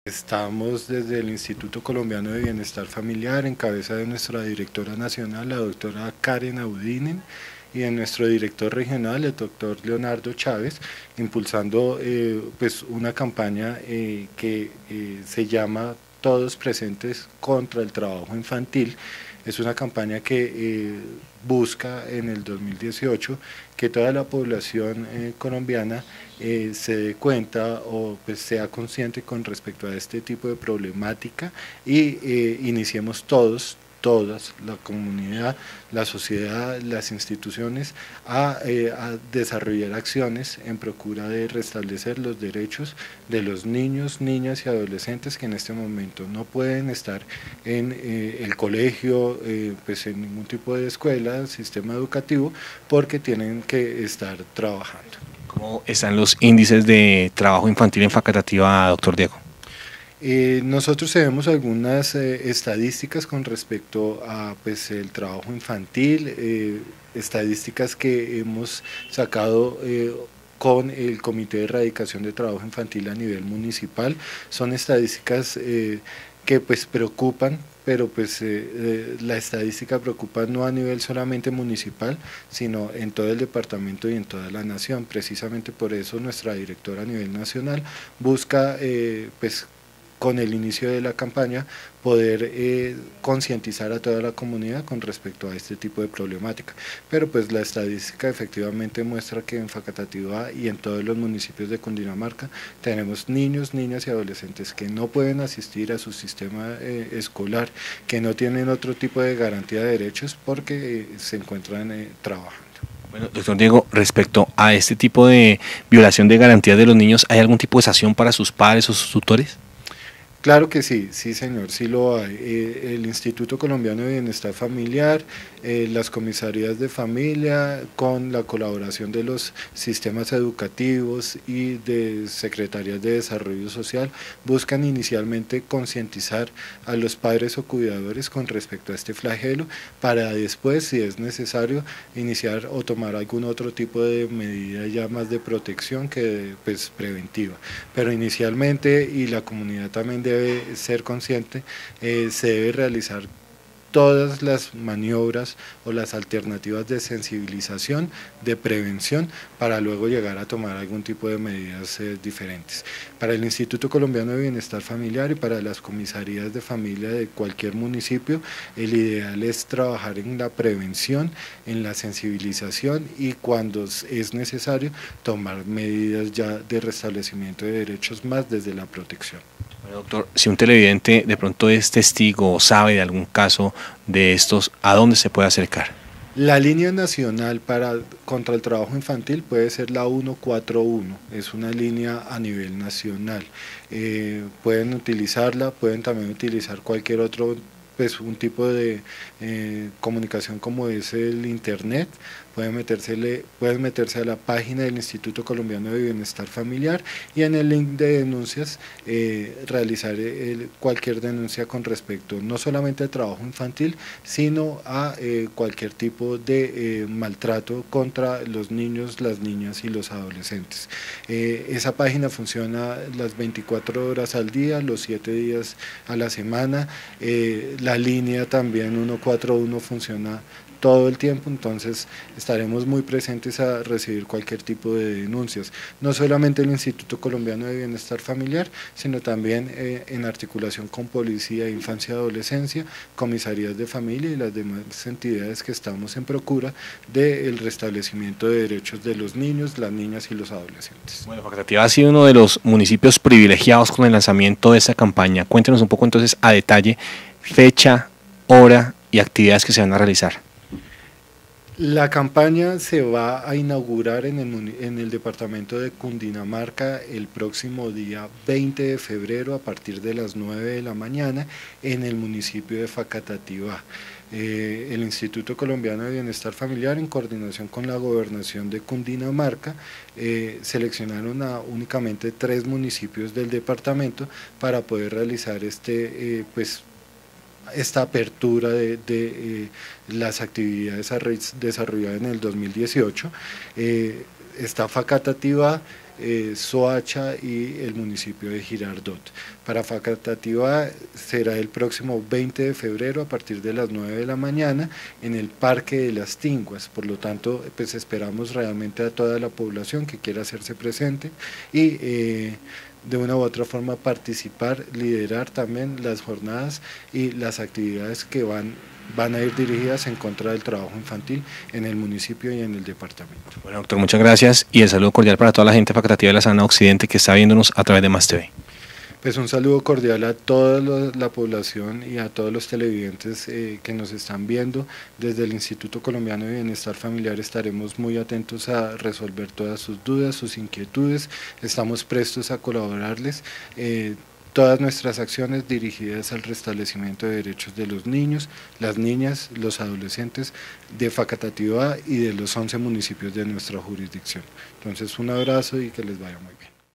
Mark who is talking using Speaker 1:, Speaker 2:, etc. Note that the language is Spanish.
Speaker 1: Estamos desde el Instituto Colombiano de Bienestar Familiar, en cabeza de nuestra directora nacional, la doctora Karen Audinen, y de nuestro director regional, el doctor Leonardo Chávez, impulsando pues una campaña que se llama Todos Presentes contra el Trabajo Infantil. Es una campaña que busca en el 2018 que toda la población colombiana se dé cuenta o pues sea consciente con respecto a este tipo de problemática y iniciemos todas, la comunidad, la sociedad, las instituciones, a desarrollar acciones en procura de restablecer los derechos de los niños, niñas y adolescentes que en este momento no pueden estar en el colegio, pues en ningún tipo de escuela, sistema educativo, porque tienen que estar trabajando.
Speaker 2: ¿Cómo están los índices de trabajo infantil en Facatativá, doctor Diego?
Speaker 1: Nosotros tenemos algunas estadísticas con respecto a pues, el trabajo infantil, estadísticas que hemos sacado con el Comité de Erradicación de Trabajo Infantil a nivel municipal. Son estadísticas que pues preocupan, pero pues la estadística preocupa no a nivel solamente municipal, sino en todo el departamento y en toda la nación. Precisamente por eso nuestra directora a nivel nacional busca pues con el inicio de la campaña, poder concientizar a toda la comunidad con respecto a este tipo de problemática. Pero pues la estadística efectivamente muestra que en Facatativá y en todos los municipios de Cundinamarca tenemos niños, niñas y adolescentes que no pueden asistir a su sistema escolar, que no tienen otro tipo de garantía de derechos porque se encuentran trabajando.
Speaker 2: Bueno, doctor Diego, respecto a este tipo de violación de garantías de los niños, ¿hay algún tipo de sanción para sus padres o sus tutores?
Speaker 1: Claro que sí, sí señor, sí lo hay. El Instituto Colombiano de Bienestar Familiar, las comisarías de familia, con la colaboración de los sistemas educativos y de secretarías de desarrollo social, buscan inicialmente concientizar a los padres o cuidadores con respecto a este flagelo, para después, si es necesario, iniciar o tomar algún otro tipo de medida ya más de protección que pues preventiva. Pero inicialmente, y la comunidad también debe ser consciente, se debe realizar todas las maniobras o las alternativas de sensibilización, de prevención, para luego llegar a tomar algún tipo de medidas diferentes. Para el Instituto Colombiano de Bienestar Familiar y para las comisarías de familia de cualquier municipio, el ideal es trabajar en la prevención, en la sensibilización y cuando es necesario tomar medidas ya de restablecimiento de derechos más desde la protección.
Speaker 2: Bueno, doctor, si un televidente de pronto es testigo o sabe de algún caso de estos, ¿a dónde se puede acercar?
Speaker 1: La línea nacional contra el trabajo infantil puede ser la 141, es una línea a nivel nacional. Pueden utilizarla, pueden también utilizar cualquier otro, pues un tipo de comunicación como es el internet. Pueden meterse a la página del Instituto Colombiano de Bienestar Familiar y en el link de denuncias realizar cualquier denuncia con respecto no solamente al trabajo infantil, sino a cualquier tipo de maltrato contra los niños, las niñas y los adolescentes. Esa página funciona las 24 horas al día, los 7 días a la semana. La línea también 141 funciona todo el tiempo, entonces estaremos muy presentes a recibir cualquier tipo de denuncias, no solamente el Instituto Colombiano de Bienestar Familiar, sino también en articulación con Policía, Infancia y Adolescencia, comisarías de familia y las demás entidades que estamos en procura del restablecimiento de derechos de los niños, las niñas y los adolescentes.
Speaker 2: Bueno, Facatativá ha sido uno de los municipios privilegiados con el lanzamiento de esta campaña. Cuéntenos un poco entonces a detalle fecha, hora y actividades que se van a realizar.
Speaker 1: La campaña se va a inaugurar en el departamento de Cundinamarca el próximo día 20 de febrero a partir de las 9 de la mañana en el municipio de Facatativá. El Instituto Colombiano de Bienestar Familiar, en coordinación con la Gobernación de Cundinamarca, seleccionaron a únicamente 3 municipios del departamento para poder realizar esta apertura de las actividades desarrolladas en el 2018. Está Facatativá, Soacha y el municipio de Girardot. Para Facatativá será el próximo 20 de febrero a partir de las 9 de la mañana en el Parque de las Tinguas. Por lo tanto, pues esperamos realmente a toda la población que quiera hacerse presente y de una u otra forma participar, liderar también las jornadas y las actividades que van a ir dirigidas en contra del trabajo infantil en el municipio y en el departamento.
Speaker 2: Bueno, doctor, muchas gracias y el saludo cordial para toda la gente Facatativá de la Sabana Occidente que está viéndonos a través de Más TV.
Speaker 1: Pues un saludo cordial a toda la población y a todos los televidentes que nos están viendo. Desde el Instituto Colombiano de Bienestar Familiar estaremos muy atentos a resolver todas sus dudas, sus inquietudes. Estamos prestos a colaborarles. Todas nuestras acciones dirigidas al restablecimiento de derechos de los niños, las niñas, los adolescentes de Facatativá y de los 11 municipios de nuestra jurisdicción. Entonces un abrazo y que les vaya muy bien.